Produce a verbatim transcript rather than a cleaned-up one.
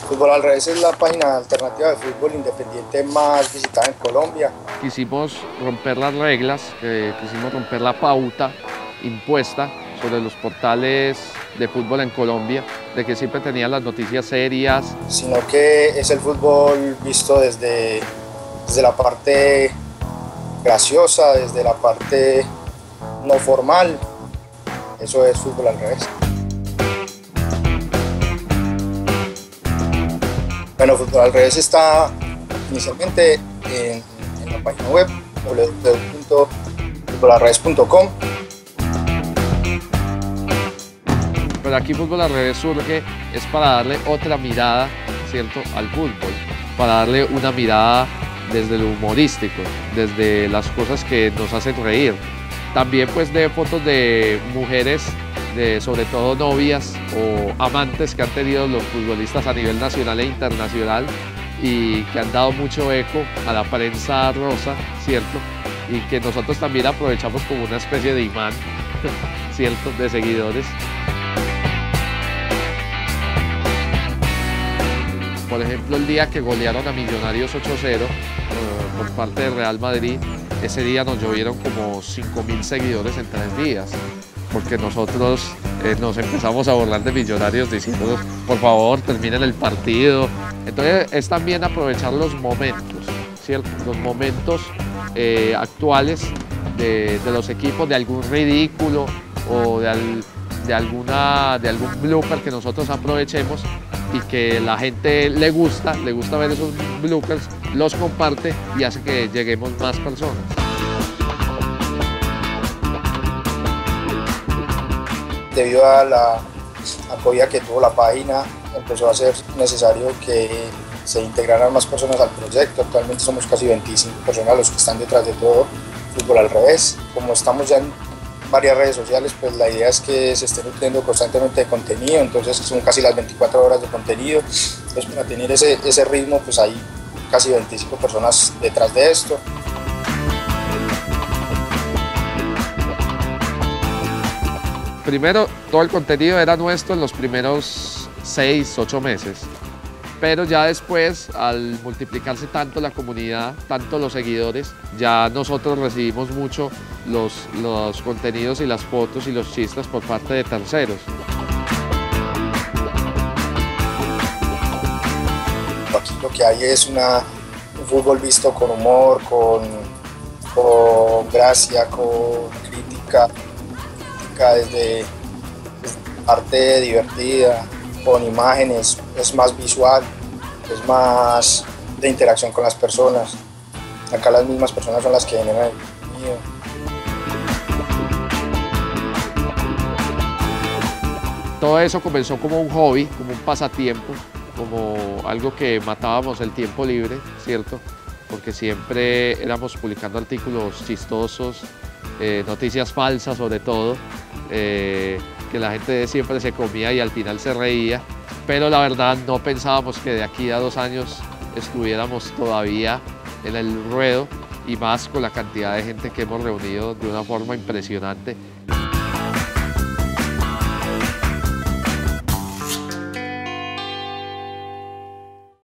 Fútbol al Revés es la página alternativa de fútbol independiente más visitada en Colombia. Quisimos romper las reglas, eh, quisimos romper la pauta impuesta sobre los portales de fútbol en Colombia, de que siempre tenían las noticias serias. Sino que es el fútbol visto desde, desde la parte graciosa, desde la parte no formal. Eso es Fútbol al Revés. Bueno, Fútbol al Revés está inicialmente en, en la página web doble u doble u doble u punto fútbol al revés punto com. Pero aquí Fútbol al Revés surge es para darle otra mirada, ¿cierto?, al fútbol, para darle una mirada desde lo humorístico, desde las cosas que nos hacen reír. También pues de fotos de mujeres, de sobre todo novias o amantes que han tenido los futbolistas a nivel nacional e internacional y que han dado mucho eco a la prensa rosa, ¿cierto? Y que nosotros también aprovechamos como una especie de imán, ¿cierto?, de seguidores. Por ejemplo, el día que golearon a Millonarios ocho cero uh, por parte del Real Madrid, ese día nos llovieron como cinco mil seguidores en tres días, porque nosotros eh, nos empezamos a burlar de Millonarios diciendo, por favor, terminen el partido. Entonces es también aprovechar los momentos, ¿cierto? Los momentos eh, actuales de, de los equipos, de algún ridículo o de, al, de, alguna, de algún blooper que nosotros aprovechemos y que la gente le gusta, le gusta ver esos bloopers, los comparte y hace que lleguemos más personas. Debido a la acogida que tuvo la página, empezó a ser necesario que se integraran más personas al proyecto. Actualmente somos casi veinticinco personas los que están detrás de todo Fútbol al Revés. Como estamos ya en varias redes sociales, pues la idea es que se esté nutriendo constantemente de contenido, entonces son casi las veinticuatro horas de contenido. Entonces para tener ese, ese ritmo, pues hay casi veinticinco personas detrás de esto. Primero, todo el contenido era nuestro en los primeros seis, ocho meses, pero ya después, al multiplicarse tanto la comunidad, tanto los seguidores, ya nosotros recibimos mucho los, los contenidos y las fotos y los chistes por parte de terceros. Aquí lo que hay es una, un fútbol visto con humor, con, con gracia, con crítica, crítica desde, desde parte divertida, con imágenes, es más visual, es más de interacción con las personas. Acá las mismas personas son las que generan el contenido. Todo eso comenzó como un hobby, como un pasatiempo, como algo que matábamos el tiempo libre, ¿cierto? Porque siempre éramos publicando artículos chistosos, eh, noticias falsas sobre todo, eh, que la gente siempre se comía y al final se reía, pero la verdad no pensábamos que de aquí a dos años estuviéramos todavía en el ruedo y más con la cantidad de gente que hemos reunido de una forma impresionante.